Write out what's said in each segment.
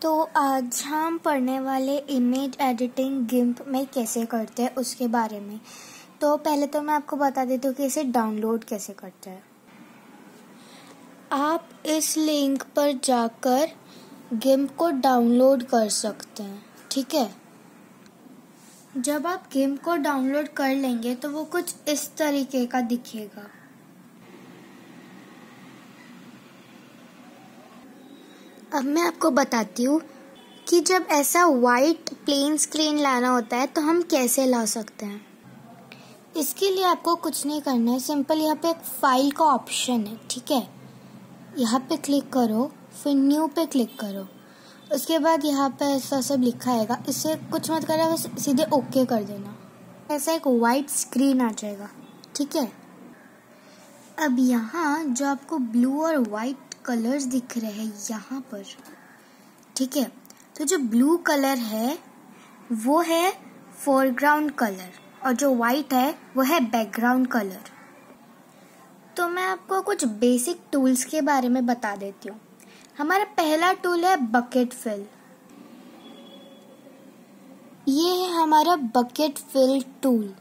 तो आज हम पढ़ने वाले इमेज एडिटिंग गिम्प में कैसे करते हैं उसके बारे में। तो पहले तो मैं आपको बता देती हूँ कि इसे डाउनलोड कैसे करते हैं। आप इस लिंक पर जाकर गिम्प को डाउनलोड कर सकते हैं, ठीक है। जब आप गिम्प को डाउनलोड कर लेंगे तो वो कुछ इस तरीके का दिखेगा। अब मैं आपको बताती हूँ कि जब ऐसा वाइट प्लेन स्क्रीन लाना होता है तो हम कैसे ला सकते हैं। इसके लिए आपको कुछ नहीं करना है, सिंपल यहाँ पे एक फाइल का ऑप्शन है, ठीक है। यहाँ पे क्लिक करो, फिर न्यू पे क्लिक करो। उसके बाद यहाँ पे ऐसा सब लिखा आएगा, इससे कुछ मत करना, बस सीधे ओके कर देना। ऐसा एक वाइट स्क्रीन आ जाएगा, ठीक है। अब यहाँ जो आपको ब्लू और वाइट कलर्स दिख रहे हैं यहाँ पर, ठीक है। तो जो ब्लू कलर है वो है फोरग्राउंड कलर और जो वाइट है वो है बैकग्राउंड कलर। तो मैं आपको कुछ बेसिक टूल्स के बारे में बता देती हूँ। हमारा पहला टूल है बकेट फिल। ये है हमारा बकेट फिल टूल,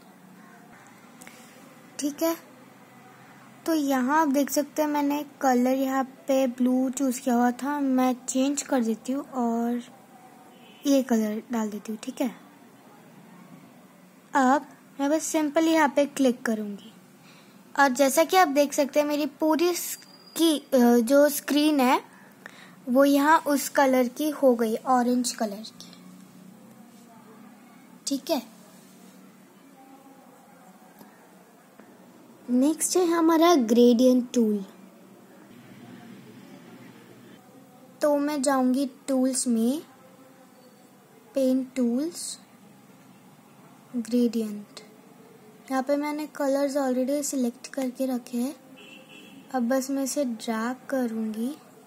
ठीक है। तो यहाँ आप देख सकते हैं मैंने कलर यहाँ पे ब्लू चूज किया हुआ था, मैं चेंज कर देती हूँ और ये कलर डाल देती हूँ, ठीक है। अब मैं बस सिंपल यहाँ पे क्लिक करूँगी और जैसा कि आप देख सकते हैं मेरी पूरी की जो स्क्रीन है वो यहाँ उस कलर की हो गई, ऑरेंज कलर की, ठीक है। नेक्स्ट है हमारा ग्रेडियंट टूल। तो मैं जाऊंगी टूल्स में, पेंट टूल्स, ग्रेडियंट। यहाँ पे मैंने कलर्स ऑलरेडी सिलेक्ट करके रखे हैं। अब बस मैं इसे ड्रैग करूंगी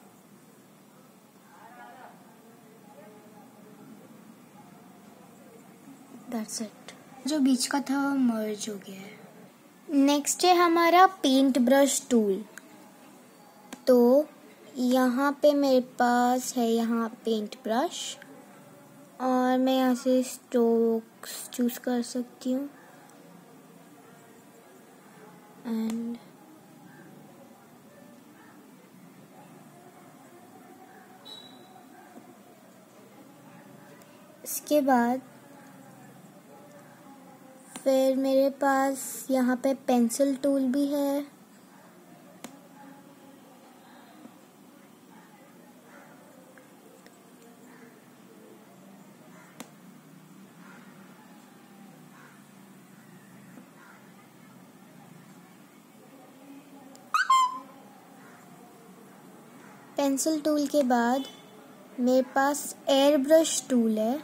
दैट्स इट। जो बीच का था वो मर्ज हो गया है। नेक्स्ट है हमारा पेंट ब्रश टूल। तो यहाँ पे मेरे पास है यहाँ पेंट ब्रश और मैं यहाँ से स्ट्रोक्स चूज कर सकती हूँ एंड इसके बाद फिर मेरे पास यहाँ पे पेंसिल टूल भी है। पेंसिल टूल के बाद मेरे पास एयर ब्रश टूल है।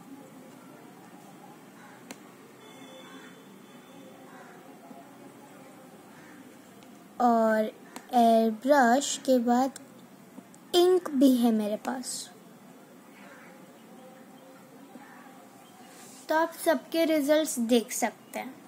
और एयर ब्रश के बाद इंक भी है मेरे पास। तो आप सबके रिजल्ट्स देख सकते हैं।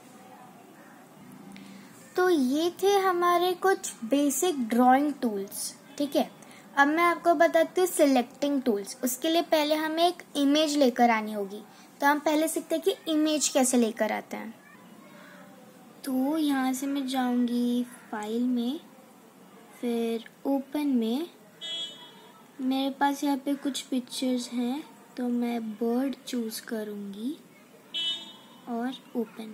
तो ये थे हमारे कुछ बेसिक ड्राइंग टूल्स, ठीक है। अब मैं आपको बताती हूँ सिलेक्टिंग टूल्स। उसके लिए पहले हमें एक इमेज लेकर आनी होगी। तो हम पहले सीखते हैं कि इमेज कैसे लेकर आते हैं। तो यहाँ से मैं जाऊंगी फाइल में, फिर ओपन में। मेरे पास यहाँ पे कुछ पिक्चर्स हैं तो मैं बर्ड चूज करूंगी और ओपन।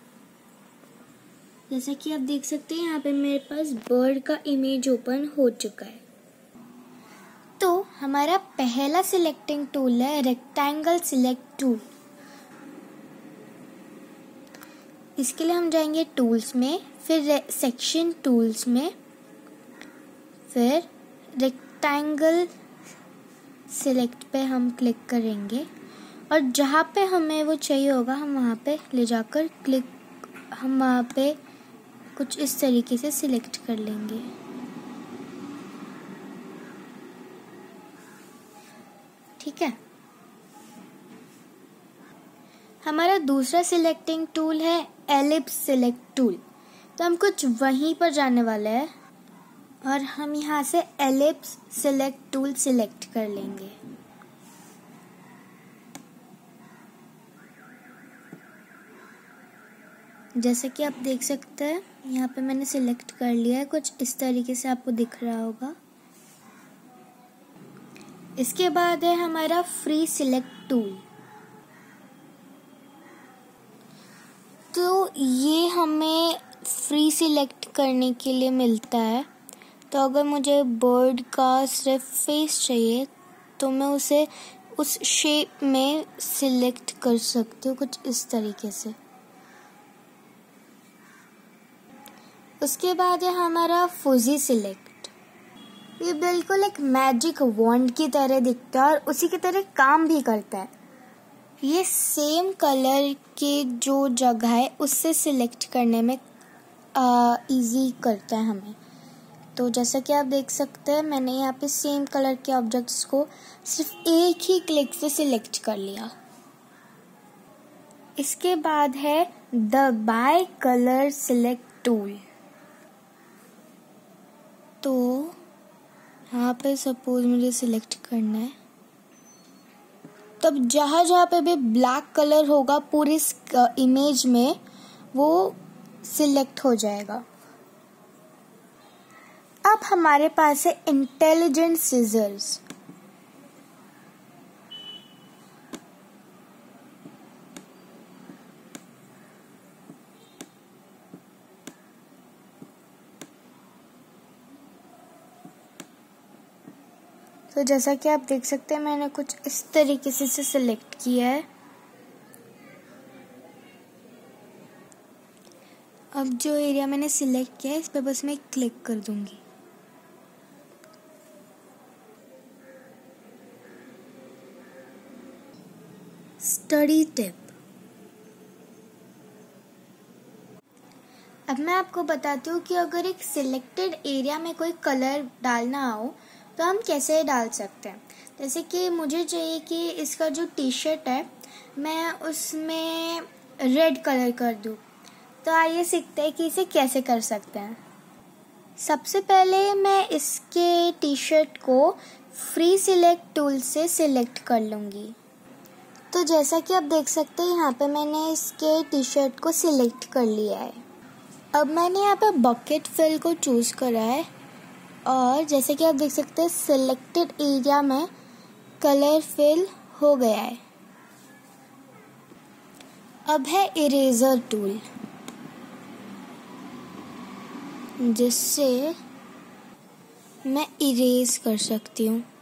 जैसा कि आप देख सकते हैं यहाँ पे मेरे पास बर्ड का इमेज ओपन हो चुका है। तो हमारा पहला सिलेक्टिंग टूल है रेक्टेंगल सिलेक्ट टूल। इसके लिए हम जाएंगे टूल्स में, फिर सेक्शन टूल्स में, फिर रेक्टेंगल सिलेक्ट पे हम क्लिक करेंगे और जहाँ पे हमें वो चाहिए होगा हम वहाँ पे ले जाकर क्लिक, हम वहाँ पे कुछ इस तरीके से सिलेक्ट कर लेंगे, ठीक है। हमारा दूसरा सिलेक्टिंग टूल है एलिप्स सिलेक्ट टूल। तो हम कुछ वहीं पर जाने वाले हैं और हम यहाँ से एलिप्स सिलेक्ट टूल सिलेक्ट कर लेंगे। जैसे कि आप देख सकते हैं यहाँ पे मैंने सिलेक्ट कर लिया है, कुछ इस तरीके से आपको दिख रहा होगा। इसके बाद है हमारा फ्री सिलेक्ट टूल। तो ये हमें फ्री सिलेक्ट करने के लिए मिलता है। तो अगर मुझे बर्ड का सिर्फ फेस चाहिए तो मैं उसे उस शेप में सिलेक्ट कर सकती हूँ, कुछ इस तरीके से। उसके बाद है हमारा फुजी सिलेक्ट। ये बिल्कुल एक मैजिक वॉन्ड की तरह दिखता है और उसी की तरह काम भी करता है। ये सेम कलर के जो जगह है उससे सिलेक्ट करने में इजी करता है हमें। तो जैसा कि आप देख सकते हैं मैंने यहाँ पे सेम कलर के ऑब्जेक्ट्स को सिर्फ एक ही क्लिक से सिलेक्ट कर लिया। इसके बाद है the by colour select tool. तो यहाँ पे सपोज मुझे सिलेक्ट करना है, तब जहाँ जहाँ पे भी ब्लैक कलर होगा पूरी इमेज में वो सिलेक्ट हो जाएगा। अब हमारे पास है इंटेलिजेंट सीजर्स। तो जैसा कि आप देख सकते हैं मैंने कुछ इस तरीके से इसे सिलेक्ट किया है। अब जो एरिया मैंने सिलेक्ट किया है इस पे बस मैं क्लिक कर दूंगी। Study tip. अब मैं आपको बताती हूँ कि अगर एक सिलेक्टेड एरिया में कोई कलर डालना हो तो हम कैसे डाल सकते हैं। जैसे कि मुझे चाहिए कि इसका जो टी शर्ट है मैं उसमें रेड कलर कर दूँ। तो आइए सीखते हैं कि इसे कैसे कर सकते हैं। सबसे पहले मैं इसके टी शर्ट को फ्री सिलेक्ट टूल से सिलेक्ट कर लूँगी। तो जैसा कि आप देख सकते हैं यहाँ पे मैंने इसके टी शर्ट को सिलेक्ट कर लिया है। अब मैंने यहाँ पे बकेट फिल को चूज़ करा है और जैसे कि आप देख सकते हैं सिलेक्टेड एरिया में कलर फिल हो गया है। अब है इरेजर टूल, जिससे मैं इरेज कर सकती हूँ।